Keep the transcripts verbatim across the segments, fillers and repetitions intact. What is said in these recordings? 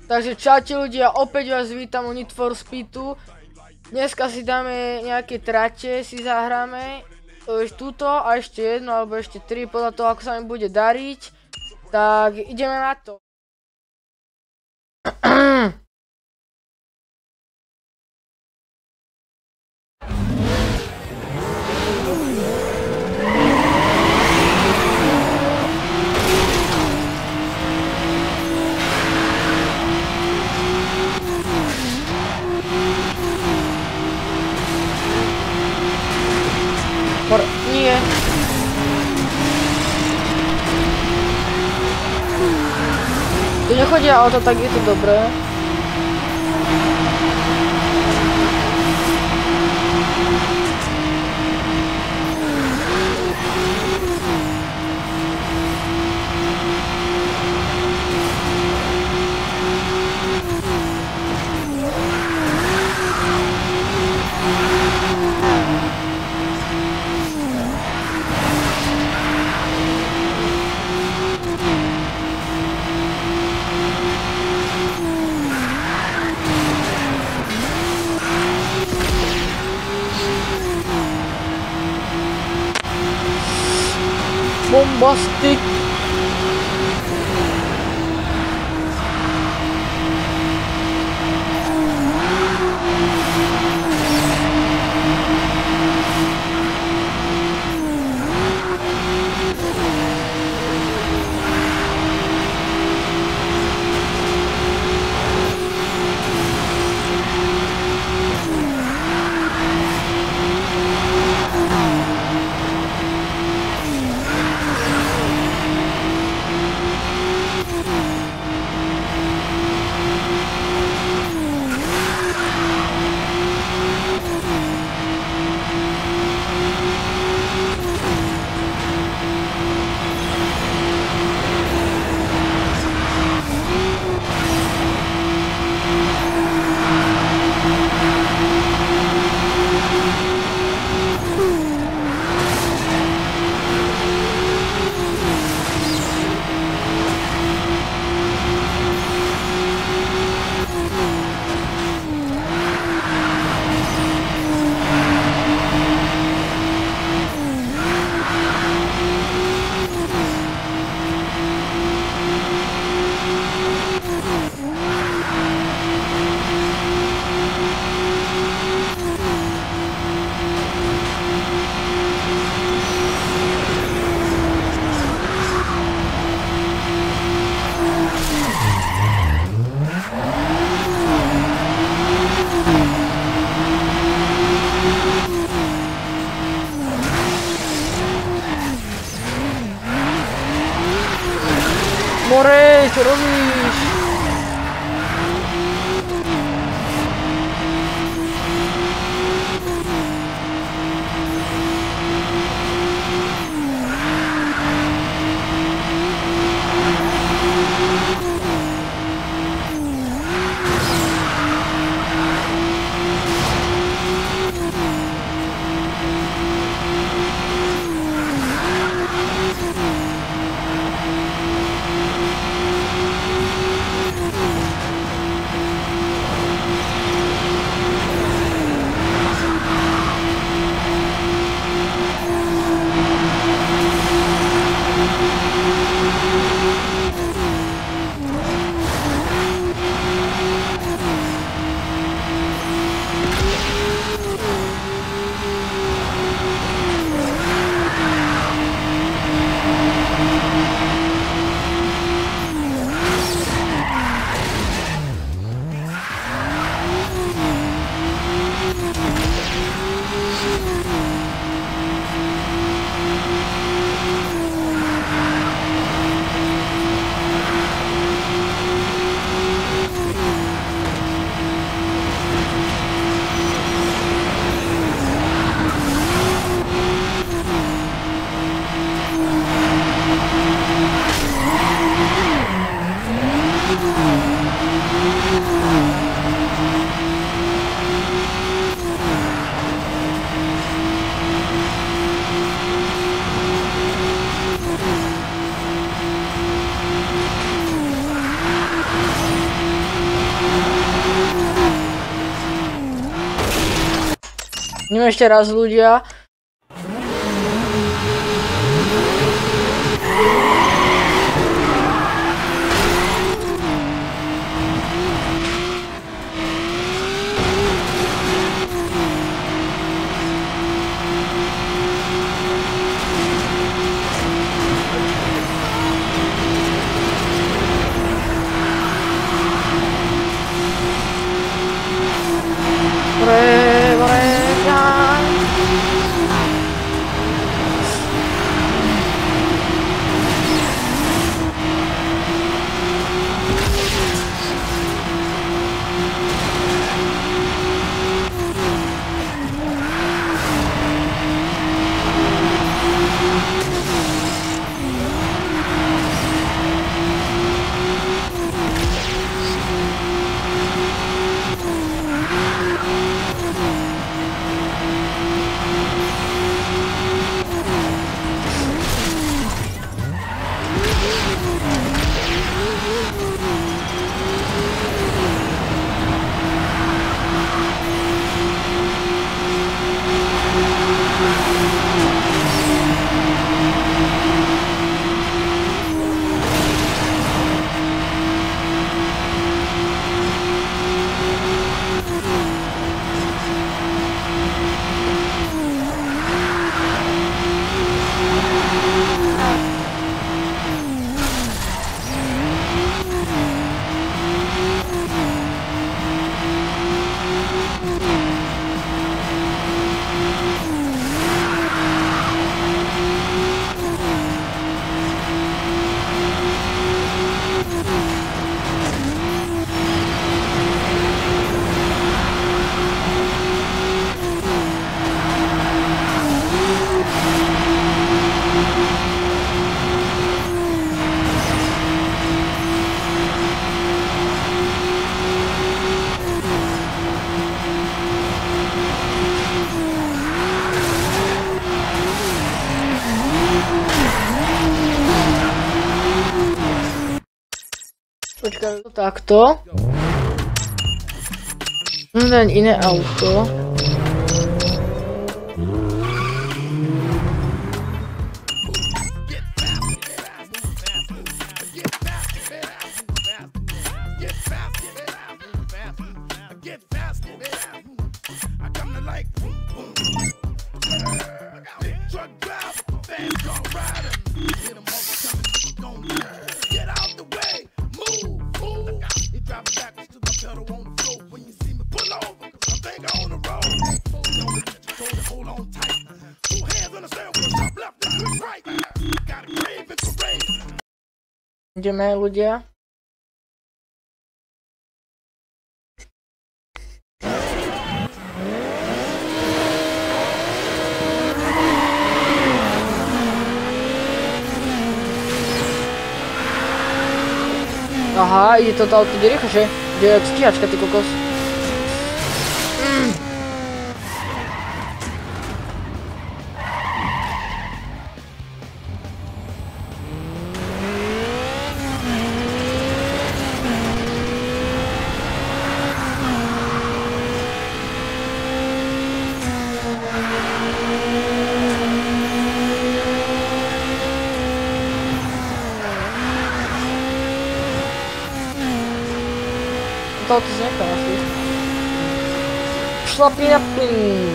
Takže čaute ľudia, opäť vás vítam u Need for Speedu. Dneska si dáme nejaké trate, si zahráme. Tuto a ešte jedno, alebo ešte tri, podľa toho, ako sa mi bude dariť. Tak ideme na to. Por... Nie. Tu nechodia auto, tak je to dobré. Bombastic. More, čo robíš? Ideme ešte raz, ľudia. Počkaj, takto. Dať iné auto. Ideme, ľudia. Aha, ide toto auto rýchlejšie. Ide jak stíhačka, ty kokos. Mm. To auto znechá asi. Šlapí na plyn.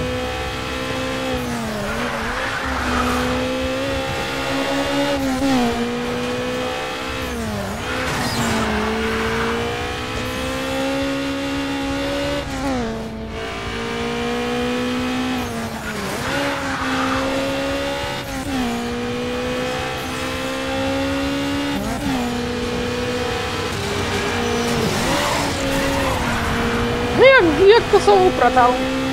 Jak to som upratal?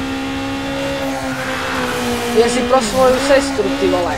Je si pro svoju sestru, ty vole.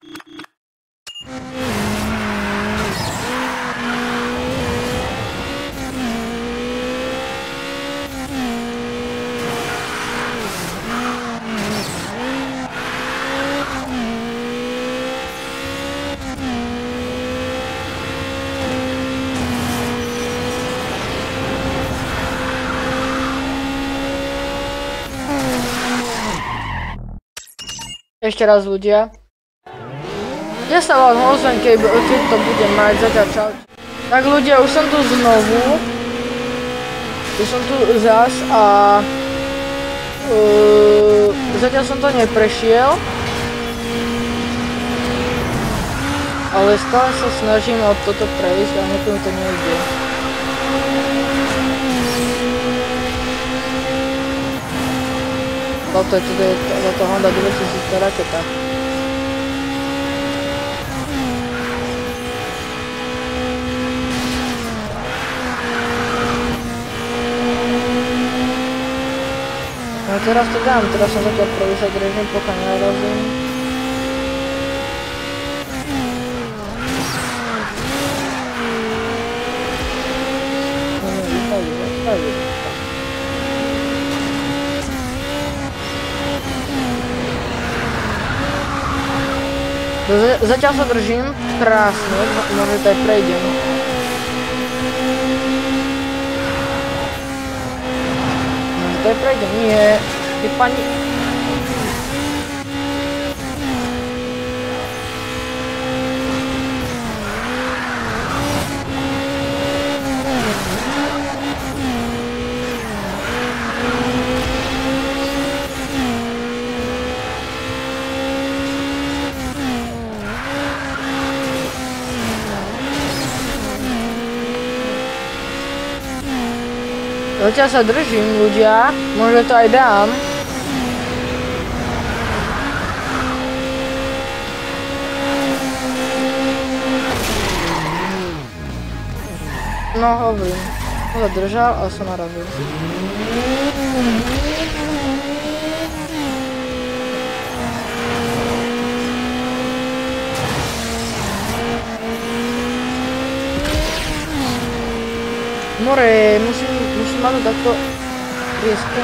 Ešte raz ľudia. Ja sa vám ozvem, keď, keď to budem mať, zatiaľ čau. Tak ľudia, už som tu znovu. Už som tu zas a... Uh, zatiaľ som to neprešiel. Ale stále sa snažím od toto prejsť a niekomu to nejde. Toto je teda táto Honda dvetisíc raketa. No teraz to dám, teraz som zatiaľ prvý sa držím, pokiaľ nenarazím. No nie, vystaví, vystaví. Zatiaľ sa držím krásne, možno to aj prejdem. Možno to aj prejdem, nie, ty pani... Zatiaľ sa držím, ľudia, možno to aj dám. No, hovorím, som sa držal a som narazil. More, musím, musím mať takto riesku.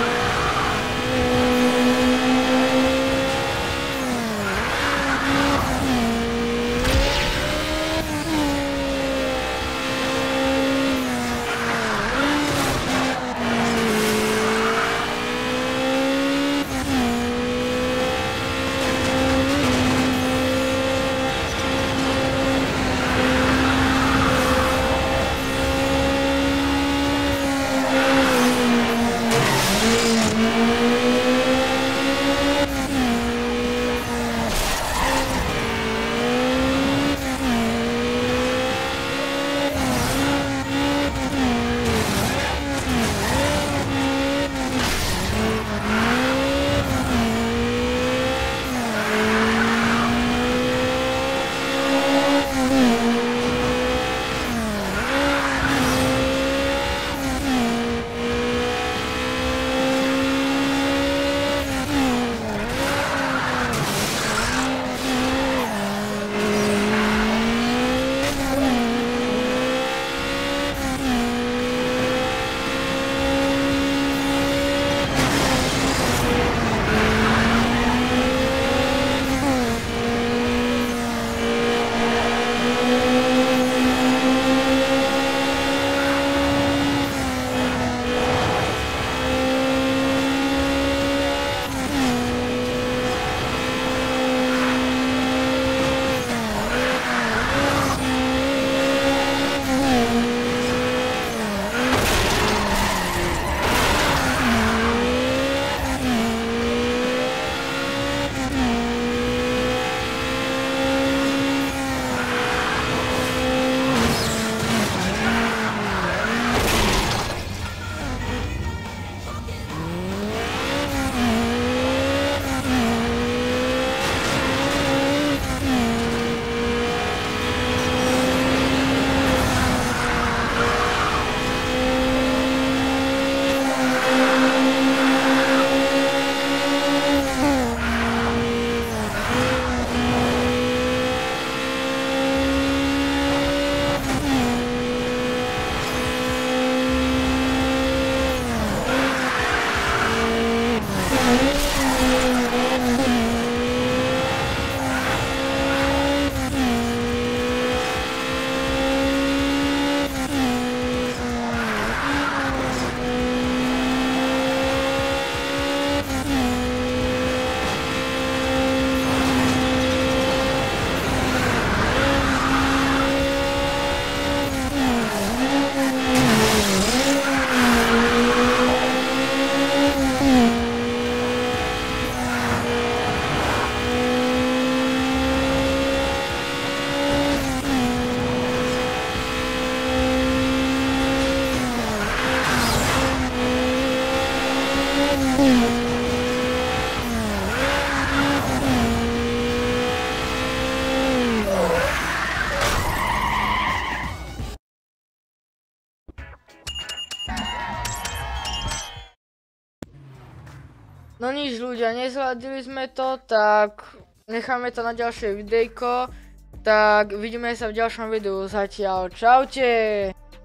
No nič ľudia, nezvládli sme to, tak necháme to na ďalšie videjko. Tak vidíme sa v ďalšom videu, zatiaľ čaute!